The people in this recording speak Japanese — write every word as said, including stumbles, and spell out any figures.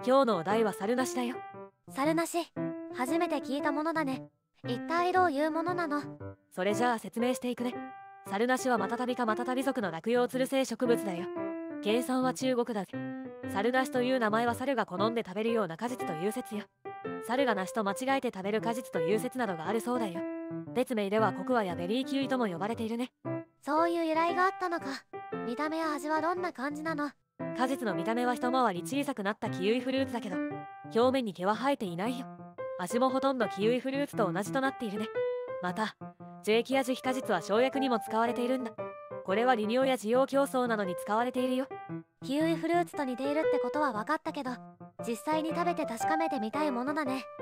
今日のお題は猿なしだよ。 猿なし、初めて聞いたものだね。一体どういうものなの？ それじゃあ説明していくね。猿なしはマタタビかマタタビ属の落葉つる性植物だよ。原産は中国だぜ。猿なしという名前は猿が好んで食べるような果実という説よ。猿が梨と間違えて食べる果実という説などがあるそうだよ。別名ではコクワやベリーキウイとも呼ばれているね。 そういう由来があったのか。見た目や味はどんな感じなの？ 果実の見た目は一回り小さくなったキウイフルーツだけど、表面に毛は生えていないよ。味もほとんどキウイフルーツと同じとなっているね。また樹液や樹皮果実は生薬にも使われているんだ。これは利尿や需要競争などに使われているよ。 キウイフルーツと似ているってことは分かったけど、実際に食べて確かめてみたいものだね。